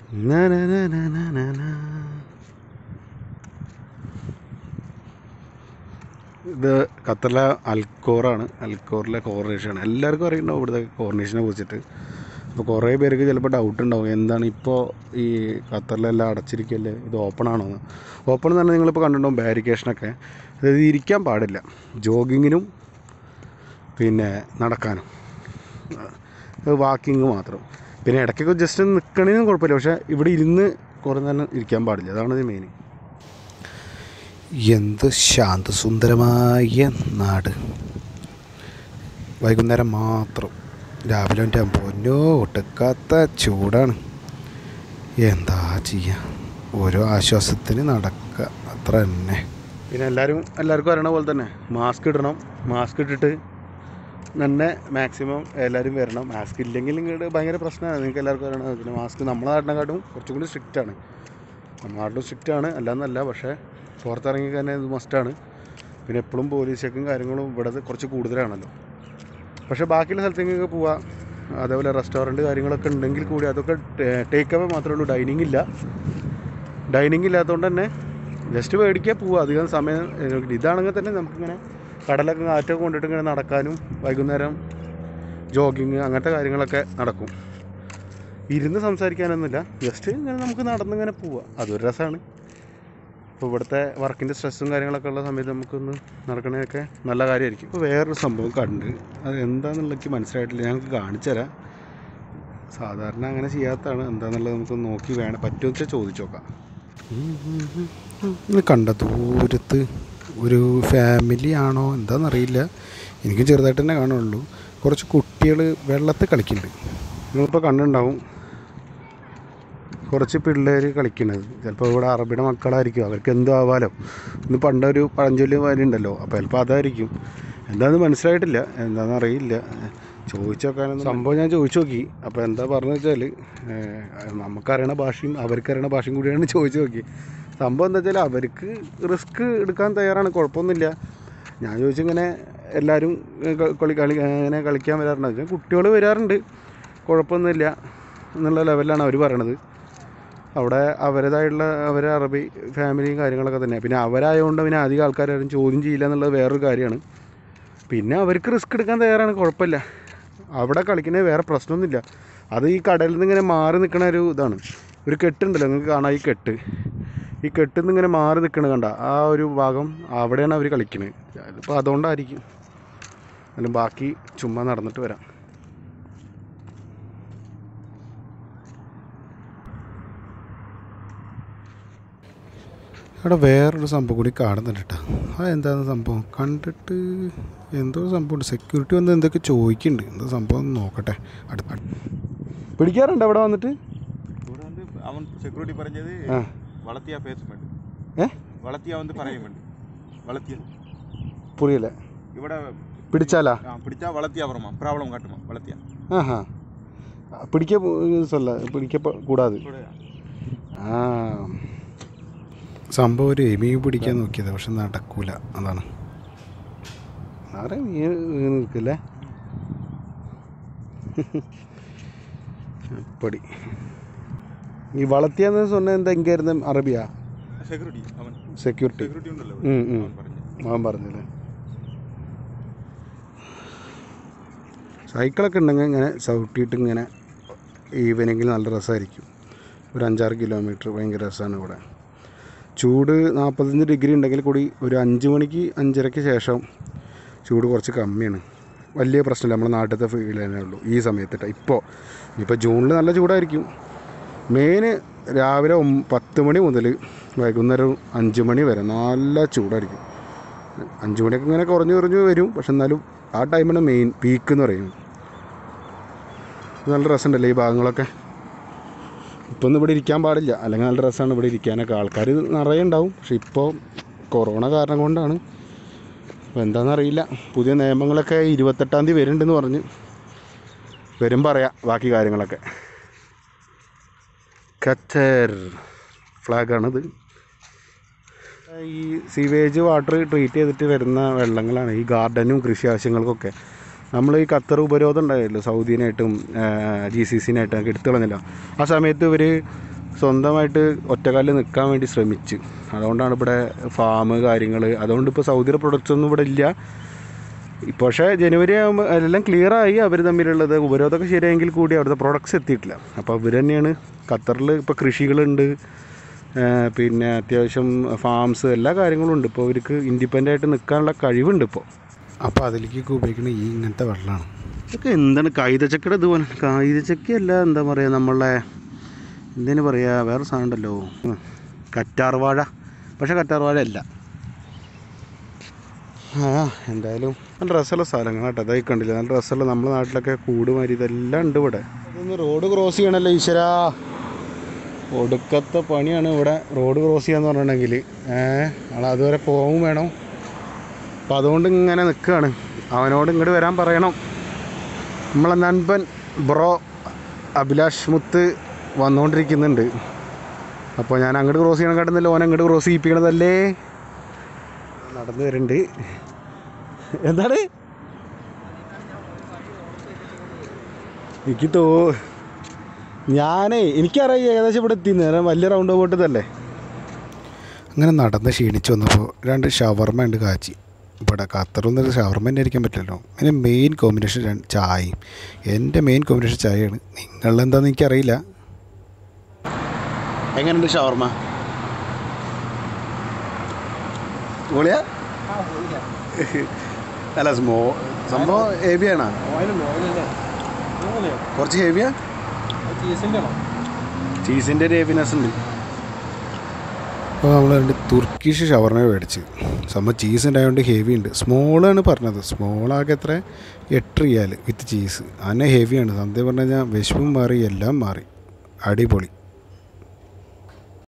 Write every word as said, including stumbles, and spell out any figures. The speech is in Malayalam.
ഇത് ഖത്തറിലെ അൽക്കോറാണ്. അൽക്കോറിലെ കോർണിഷാണ്. എല്ലാവർക്കും അറിയണ്ടാവും ഇവിടുത്തെ കോർണിഷിനെ കുറിച്ചിട്ട്. അപ്പോൾ കുറേ പേർക്ക് ചിലപ്പോൾ ഡൗട്ട് ഉണ്ടാവും, എന്താണ് ഇപ്പോൾ ഈ ഖത്തറിലെല്ലാം അടച്ചിരിക്കല്ലേ, ഇത് ഓപ്പൺ ആണോ എന്ന്. ഓപ്പൺ എന്ന് പറഞ്ഞാൽ നിങ്ങളിപ്പോൾ കണ്ടിട്ടുണ്ടാവും ബാരിക്കേഷനൊക്കെ. അതായത് ഇരിക്കാൻ പാടില്ല, ജോഗിങ്ങിനും പിന്നെ നടക്കാനും, വാക്കിങ് മാത്രം. പിന്നെ ഇടയ്ക്കൊക്കെ ജസ്റ്റ് നിൽക്കണേനും കുഴപ്പമില്ല, പക്ഷേ ഇവിടെ ഇരുന്ന് കുറേ നേരം ഇരിക്കാൻ പാടില്ല. അതാണ് ഇത് മെയിൻ. എന്ത് ശാന്തസുന്ദരമായ നാട്. വൈകുന്നേരം മാത്രം, രാവിലെ എൻ്റെ പൊന്നോ ഒട്ടുക്കാത്ത ചൂടാണ്. എന്താ ചെയ്യുക, ഓരോ ആശ്വാസത്തിന് നടക്കുക, അത്ര തന്നെ. പിന്നെ എല്ലാവരും എല്ലാവർക്കും അറിയണ പോലെ തന്നെ മാസ്ക് ഇടണം. മാസ്ക് ഇട്ടിട്ട് തന്നെ മാക്സിമം എല്ലാവരും വരണം. മാസ്ക് ഇല്ലെങ്കിൽ ഇങ്ങോട്ട് ഭയങ്കര പ്രശ്നമാണ്. നിങ്ങൾക്ക് എല്ലാവർക്കും അറിയണം. പിന്നെ മാസ്ക് നമ്മളെ നാട്ടിനെക്കാട്ടും കുറച്ചും കൂടി സ്ട്രിക്റ്റാണ്. നമ്മുടെ നാട്ടിലും സ്ട്രിക്റ്റാണ്, അല്ലാന്നല്ല, പക്ഷേ പുറത്തിറങ്ങി തന്നെ ഇത് മസ്റ്റാണ്. പിന്നെ എപ്പോഴും പോലീസ് ചെക്കും കാര്യങ്ങളും ഇവിടെ കുറച്ച് കൂടുതലാണല്ലോ. പക്ഷേ ബാക്കിയുള്ള സ്ഥലത്തേക്കൊക്കെ പോവാം. അതേപോലെ റെസ്റ്റോറൻറ്റ് കാര്യങ്ങളൊക്കെ ഉണ്ടെങ്കിൽ കൂടി അതൊക്കെ ടേക്ക് അവേ മാത്രമേ ഉള്ളൂ. ഡൈനിങ് ഇല്ല. ഡൈനിങ് ഇല്ലാത്തതുകൊണ്ട് തന്നെ ജസ്റ്റ് മേടിക്കാൻ പോവുക. അധികം സമയം ഇതാണെങ്കിൽ തന്നെ നമുക്കിങ്ങനെ കടലൊക്കെ കാറ്റൊക്കെ കൊണ്ടിട്ട് ഇങ്ങനെ നടക്കാനും വൈകുന്നേരം ജോഗിങ് അങ്ങനത്തെ കാര്യങ്ങളൊക്കെ നടക്കും. ഇരുന്ന് സംസാരിക്കാനൊന്നുമില്ല, ജസ്റ്റ് ഇങ്ങനെ നമുക്ക് നടന്നിങ്ങനെ പോവാം. അതൊരു രസമാണ്. ഇപ്പോൾ ഇവിടുത്തെ വർക്കിൻ്റെ സ്ട്രെസ്സും കാര്യങ്ങളൊക്കെ ഉള്ള സമയത്ത് നമുക്കൊന്ന് നടക്കണതൊക്കെ നല്ല കാര്യമായിരിക്കും. ഇപ്പോൾ വേറൊരു സംഭവം കണ്ട്, അത് എന്താണെന്നുള്ളത് എനിക്ക് മനസ്സിലായിട്ടില്ല. ഞങ്ങൾക്ക് കാണിച്ചു തരാം. സാധാരണ അങ്ങനെ ചെയ്യാത്തതാണ്. എന്താണെന്നുള്ളത് നമുക്ക് നോക്കി വേണം, പറ്റുമെന്ന് വെച്ചാൽ ചോദിച്ചു നോക്കാം. കണ്ട ദൂരത്ത് ഒരു ഫാമിലി ആണോ എന്താണെന്നറിയില്ല, എനിക്ക് ചെറുതായിട്ട് തന്നെ കാണുള്ളൂ. കുറച്ച് കുട്ടികൾ വെള്ളത്തിൽ കളിക്കുന്നുണ്ട്. നിങ്ങളിപ്പോൾ കണ്ടിട്ടുണ്ടാവും കുറച്ച് പിള്ളേർ കളിക്കുന്നത്. ചിലപ്പോൾ ഇവിടെ അറബിയുടെ മക്കളായിരിക്കും, അവർക്ക് എന്തോ ആവാലോ. ഇന്ന് പണ്ടൊരു പഴഞ്ചൊല്ലി ഉണ്ടല്ലോ, അപ്പോൾ ചിലപ്പോൾ അതായിരിക്കും. എന്താണെന്ന് മനസ്സിലായിട്ടില്ല, എന്താണെന്ന് അറിയില്ല. ചോദിച്ചു നോക്കാനൊന്നും സംഭവം ഞാൻ ചോദിച്ചു നോക്കി. അപ്പോൾ എന്താ പറഞ്ഞു വെച്ചാൽ, നമുക്കറിയണ ഭാഷയും അവർക്കറിയണ ഭാഷയും കൂടിയാണ് ചോദിച്ചു നോക്കി. സംഭവം എന്താ വെച്ചാൽ അവർക്ക് റിസ്ക് എടുക്കാൻ തയ്യാറാണ്, കുഴപ്പമൊന്നുമില്ല. ഞാൻ ചോദിച്ചിങ്ങനെ എല്ലാവരും കളി കളി അങ്ങനെ കളിക്കാൻ വരാറുണ്ട് വെച്ചാൽ കുട്ടികൾ വരാറുണ്ട്, കുഴപ്പമൊന്നുമില്ല എന്നുള്ള ലെവലിലാണ് അവർ പറയണത്. അവിടെ അവരുടേതായിട്ടുള്ള അവരെ അറബി ഫാമിലിയും കാര്യങ്ങളൊക്കെ തന്നെ. പിന്നെ അവരായതുകൊണ്ട് പിന്നെ അധികം ആൾക്കാരും ചോദ്യം ചെയ്യില്ല എന്നുള്ളത് വേറൊരു കാര്യമാണ്. പിന്നെ അവർക്ക് റിസ്ക് എടുക്കാൻ തയ്യാറാണ്, കുഴപ്പമില്ല. അവിടെ കളിക്കുന്നത് വേറെ പ്രശ്നമൊന്നുമില്ല. അത് ഈ കടലിൽ നിന്ന് ഇങ്ങനെ മാറി നിൽക്കണ ഒരു ഇതാണ്. ഒരു കെട്ടുണ്ടല്ലോ, നിങ്ങൾക്ക് കാണാം ഈ കെട്ട്. ഈ കെട്ടിൽ നിന്ന് ഇങ്ങനെ മാറി നിൽക്കണ കണ്ട ആ ഒരു ഭാഗം, അവിടെയാണ് അവർ കളിക്കുന്നത്. അതിപ്പോൾ അതുകൊണ്ടായിരിക്കും. അല്ല ബാക്കി ചുമ്മാ നടന്നിട്ട് വരാം. അവിടെ വേറൊരു സംഭവം കൂടി കാണുന്നുണ്ട് കേട്ടോ. അതെന്താണ് സംഭവം കണ്ടിട്ട് എന്തോ സംഭവമുണ്ട്. സെക്യൂരിറ്റി വന്ന് എന്തൊക്കെ ചോദിക്കുന്നുണ്ട്. എന്താ സംഭവം നോക്കട്ടെ. അടുത്ത പിടിക്കാറുണ്ട് അവിടെ വന്നിട്ട്. ഇവിടെ வந்து அவன் செக்யூரிட்டி പറഞ്ഞது വളത്തിയ பேசுமெண்ட். ഏ വളത്തിയ வந்து പറയുമെண்ட். വളത്തിയ പുரியல. ഇവിടെ പിടിച്ചാലാ പിടിച്ചാ വളത്തിയ வருமா ப்ராப்ளம் காட்டுமா വളത്തിയ. ആഹാ പിടിക്ക சொல்ல പിടിക്ക കൂടാതെ. ആ സംഭവം ഒരു എമി പിടിക്കാൻ നോക്കിയത്, പക്ഷെ നടക്കൂല. അതാണ് ആരെ നീ നിൽക്കില്ലേ പടി. ഈ വളർത്തിയെന്ന് சொன்ன എന്താ എങ്കായിരുന്നു അറബിയാ സെക്യൂരിറ്റി അവൻ പറഞ്ഞല്ലേ. സൈക്കിളൊക്കെ ഉണ്ടെങ്കിൽ ഇങ്ങനെ ചവിട്ടിയിട്ട് ഇങ്ങനെ ഈവനിങ്ങിൽ നല്ല രസമായിരിക്കും. ഒരു അഞ്ചാറ് കിലോമീറ്റർ ഭയങ്കര രസമാണ്. ഇവിടെ ചൂട് നാൽപ്പത്തഞ്ച് ഡിഗ്രി ഉണ്ടെങ്കിൽ കൂടി ഒരു അഞ്ച് മണിക്ക് അഞ്ചരയ്ക്ക് ശേഷം ചൂട് കുറച്ച് കമ്മിയാണ്. വലിയ പ്രശ്നമില്ല, നമ്മുടെ നാട്ടിലത്തെ ഫീൽ തന്നെ ഉള്ളൂ ഈ സമയത്തിട്ട്. ഇപ്പോൾ ഇപ്പോൾ ജൂണിൽ നല്ല ചൂടായിരിക്കും. മെയിൻ രാവിലെ പത്ത് മണി മുതൽ വൈകുന്നേരം അഞ്ച് മണി വരെ നല്ല ചൂടായിരിക്കും. അഞ്ച് മണിയൊക്കെ ഇങ്ങനെ കുറഞ്ഞു കുറഞ്ഞു വരും, പക്ഷെ എന്നാലും ആ ടൈമാണ് മെയിൻ പീക്ക് എന്ന് പറയുന്നത്. നല്ല രസമുണ്ടല്ലേ ഈ ഭാഗങ്ങളൊക്കെ. ഇപ്പോൾ ഒന്നും ഇവിടെ ഇരിക്കാൻ പാടില്ല, അല്ലെങ്കിൽ നല്ല രസമാണ് ഇവിടെ ഇരിക്കാനൊക്കെ. ആൾക്കാർ നിറയെ ഉണ്ടാവും, പക്ഷെ ഇപ്പോൾ കൊറോണ കാരണം കൊണ്ടാണ്. അപ്പോൾ എന്താണെന്നറിയില്ല. പുതിയ നിയമങ്ങളൊക്കെ ഇരുപത്തെട്ടാം തീയതി വരുന്നുണ്ടെന്ന് പറഞ്ഞ് വരും, പറയാം ബാക്കി കാര്യങ്ങളൊക്കെ. ഖത്തർ ഫ്ലാഗാണിത്. ഈ സീവേജ് വാട്ടർ ട്രീറ്റ് ചെയ്തിട്ട് വരുന്ന വെള്ളങ്ങളാണ് ഈ ഗാർഡനും കൃഷി ആവശ്യങ്ങൾക്കൊക്കെ. നമ്മൾ ഈ ഖത്തർ ഉപരോധം ഉണ്ടായല്ലോ, സൗദിനായിട്ടും ജി സി സിനായിട്ടും ഒക്കെ എടുത്തു കളഞ്ഞില്ല. ആ സമയത്ത് ഇവർ സ്വന്തമായിട്ട് ഒറ്റക്കാലിൽ നിൽക്കാൻ വേണ്ടി ശ്രമിച്ച്. അതുകൊണ്ടാണ് ഇവിടെ ഫാം കാര്യങ്ങൾ. അതുകൊണ്ട് ഇപ്പോൾ സൗദിയുടെ പ്രൊഡക്ട്സ് ഒന്നും ഇവിടെ ഇല്ല. പക്ഷേ ജനുവരി ആകുമ്പോൾ എല്ലാം ക്ലിയറായി. അവർ തമ്മിലുള്ളത് ഉപരോധമൊക്കെ ശരിയായെങ്കിൽ കൂടി അവിടുത്തെ പ്രൊഡക്ട്സ് എത്തിയിട്ടില്ല. അപ്പോൾ അവർ തന്നെയാണ് ഖത്തറിൽ ഇപ്പോൾ കൃഷികളുണ്ട്, പിന്നെ അത്യാവശ്യം ഫാംസ് എല്ലാ കാര്യങ്ങളും ഉണ്ട്. ഇപ്പോൾ അവർക്ക് ഇൻഡിപെൻഡൻ്റ് ആയിട്ട് നിൽക്കാനുള്ള കഴിവുണ്ട് ഇപ്പോൾ. അപ്പോൾ അതിലേക്കൊക്കെ ഉപയോഗിക്കുന്ന ഈ ഇങ്ങനത്തെ വെള്ളമാണ്. ഇതൊക്കെ എന്താണ് കൈതച്ചക്കയുടെ ഇതുപോലെ കൈതച്ചക്കയല്ല, എന്താ പറയുക, നമ്മളെ എന്തിനു പറയുക, വേറെ സാധനം ഉണ്ടല്ലോ, കറ്റാർ വാഴ. പക്ഷേ കറ്റാർ വാഴ അല്ല. ആ എന്തായാലും നല്ല രസമുള്ള സ്ഥലങ്ങൾ കേട്ടോ. അതായി കണ്ടില്ല, നല്ല രസമുള്ള നമ്മുടെ നാട്ടിലൊക്കെ കൂടുമാതിരി ഇതെല്ലാം ഉണ്ട് ഇവിടെ. ഇതൊന്ന് റോഡ് ക്രോസ് ചെയ്യണമല്ലോ ഈശ്വരാ, ഒടുക്കത്തെ പണിയാണ് ഇവിടെ റോഡ് ക്രോസ് ചെയ്യാന്ന് പറഞ്ഞിട്ടുണ്ടെങ്കിൽ. ഏഹ് ആൾ അതുവരെ പോകും വേണം. അപ്പം അതുകൊണ്ട് ഇങ്ങനെ നിൽക്കുകയാണ്. അവനോട് ഇങ്ങോട്ട് വരാൻ പറയണം. നമ്മളെ നൻപൻ ബ്രോ അഭിലാഷ് മുത്ത് വന്നുകൊണ്ടിരിക്കുന്നുണ്ട്. അപ്പോൾ ഞാൻ അങ്ങോട്ട് ക്രോസ് ചെയ്യണം കാട്ടുന്നില്ല, ഓൻ അങ്ങോട്ട് ക്രോസ് ചെയ്യിപ്പിക്കണതല്ലേ. നടന്നു വരുന്നുണ്ട്. എന്താണ് എനിക്ക് തോ ഞാനേ എനിക്കറിയാം ഏകദേശം ഇവിടെ എത്തി. നേരം വലിയ റൗണ്ട് പോയിട്ടതല്ലേ. അങ്ങനെ നടന്ന് ക്ഷീണിച്ച് വന്നപ്പോൾ രണ്ട് ഷവർമ ഉണ്ട് കാച്ചി. ഇവിടെ ഖത്തറൊന്നും ഷവർമ തന്നെ ആയിരിക്കാൻ പറ്റില്ലല്ലോ. പിന്നെ മെയിൻ കോമ്പിനേഷൻ ചായയും. എൻ്റെ മെയിൻ കോമ്പിനേഷൻ ചായയാണ്. നിങ്ങളെന്താണെന്ന് എനിക്കറിയില്ല. എങ്ങനെയുണ്ട് ഷവർമ? പൊളിയാ? അല്ല സ്മോ സംഭവം ഹെവിയാണോ? കുറച്ച് ഹെവിയാ? ചീസിൻ്റെ ഒരു ഹെവിനെസ് ഉണ്ട്. അപ്പോൾ നമ്മൾ രണ്ട് തുർക്കിഷ് ഷവർമ മേടിച്ച്. സംഭവം ചീസ് ഉണ്ടായതുകൊണ്ട് ഹെവി ഉണ്ട്. സ്മോളാണ് പറഞ്ഞത്. സ്മോളാകെ എത്ര എട്ട് റിയാൽ വിത്ത് ചീസ്. അങ്ങനെ ഹെവിയാണ്. സത്യം പറഞ്ഞു കഴിഞ്ഞാൽ വിശപ്പും മാറി എല്ലാം മാറി. അടിപൊളി.